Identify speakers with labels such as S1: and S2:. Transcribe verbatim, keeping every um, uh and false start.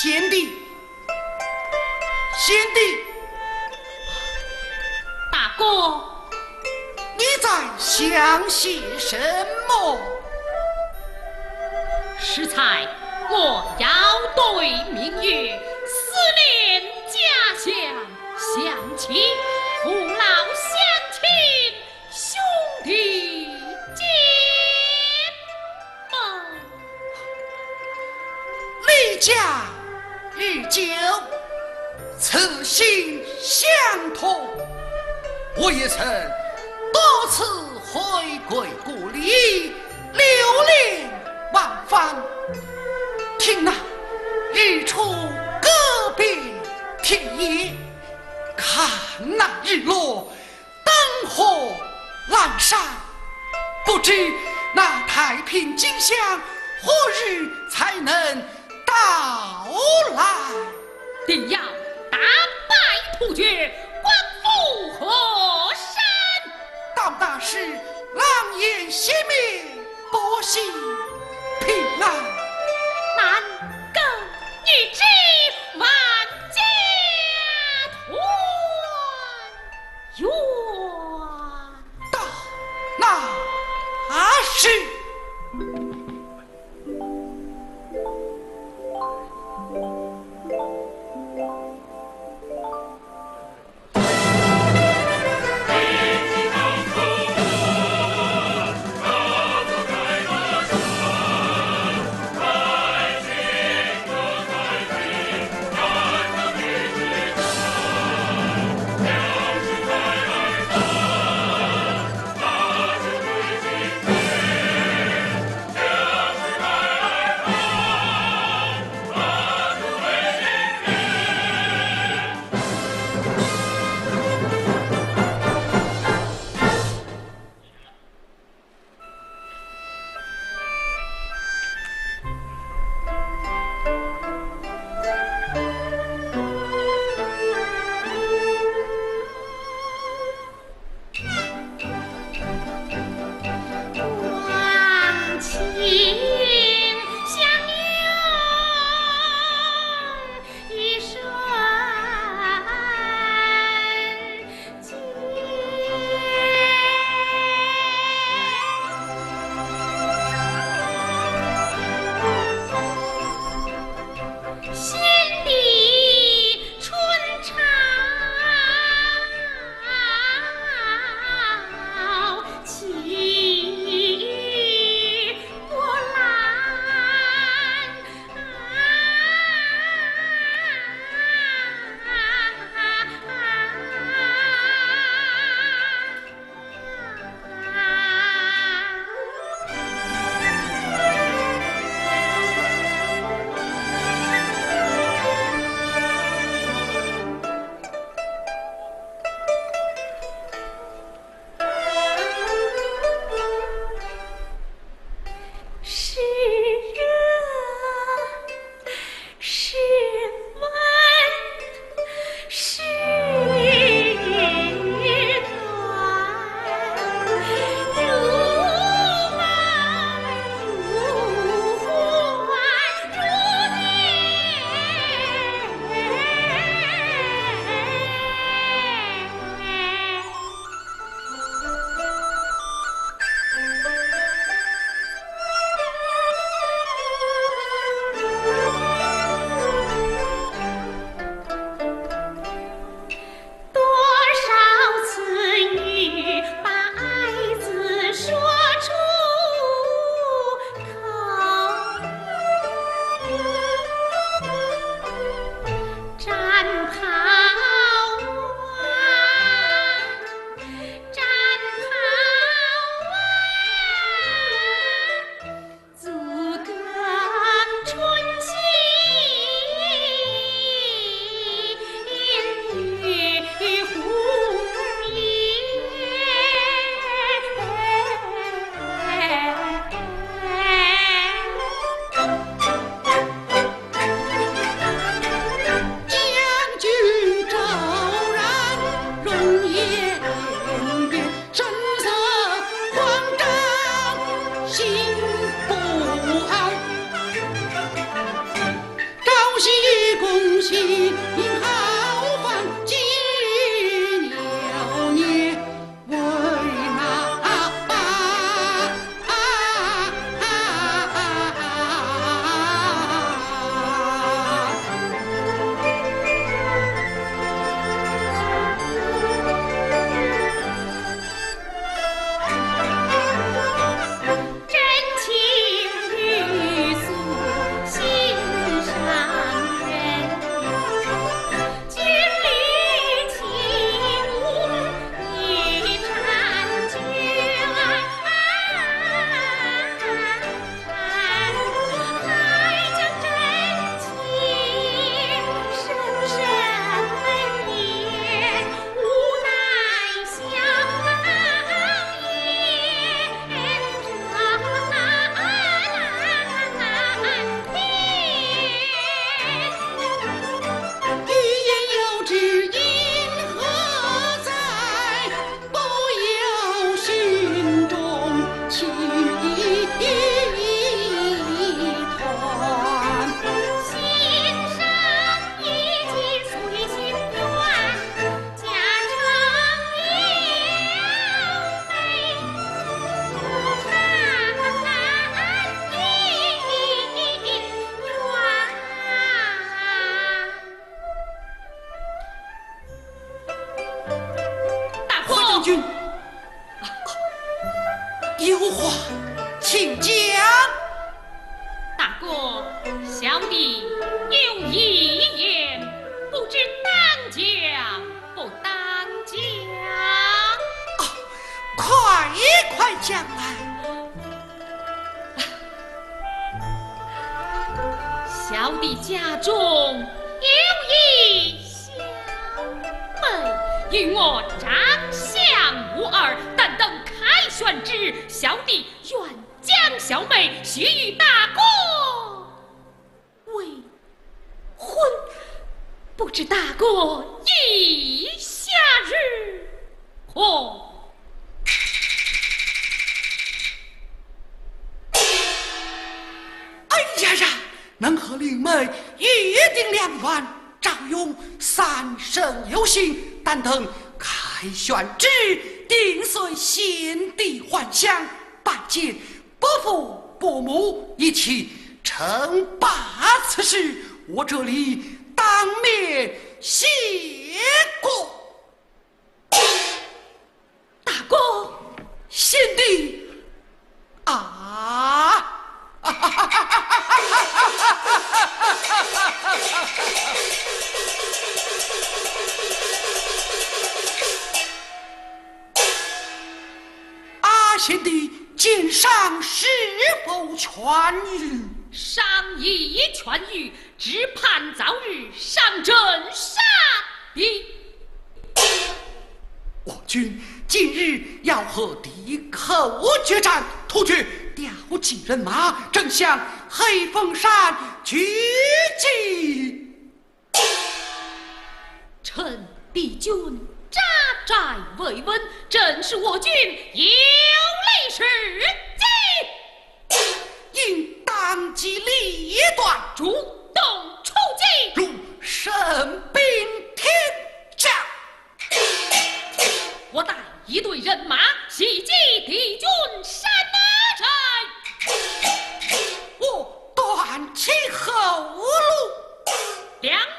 S1: 贤弟，贤弟，
S2: 大哥，
S1: 你在想些什么？
S2: 适才我要对明月思念家乡，想起父老乡亲，兄弟姐妹。
S1: 离家日久，此心相通。我也曾多次回归故里，流连忘返。听那日出阁边天野，看那日落灯火阑珊。不知那太平景象何日才能到来？
S2: 定要大败突厥，光复河山。
S1: 到那时，狼烟熄灭，百姓平安。
S2: 难更与之万家团圆。
S1: 到那时。 有话请讲。
S2: 大哥，小弟有一言，不知当讲不当讲？
S1: 哦，快快讲来。
S2: 小弟家中有一小妹，与我长相无二，但等开选之，小弟愿将小妹许与大哥为婚，不知大哥意下日何？
S1: 哎呀呀！能和灵妹约定两晚，赵勇三生有幸，但等开选之，定随先帝还乡，拜见伯父伯母，一起称霸此事。我这里当面谢过。
S2: 大哥，
S1: 先帝啊！啊，贤弟，剑伤是否痊愈？
S2: 伤已痊愈，只盼早日上阵杀敌。
S1: 我军今日要和敌寇决战，突厥调集人马，正向黑风山狙击。
S2: 趁敌军扎寨未稳，正是我军有利时机，
S1: 应当机立断，
S2: 主动出击，
S1: 如神兵天降。
S2: 我带一队人马袭击敌军山寨，
S1: 我断其后路。
S2: 两